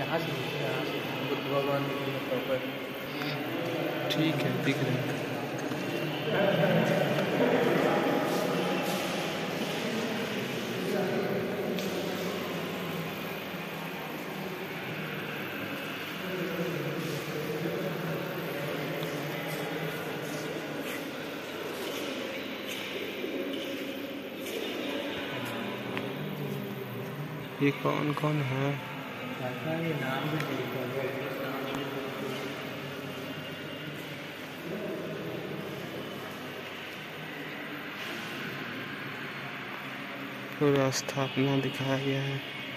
आज बुद्ध भगवान की प्रॉपर ठीक है, दिख रहे हैं। ये कौन कौन है? ये नाम भी नहीं लिखा पूरा स्थापना दिखाया गया है।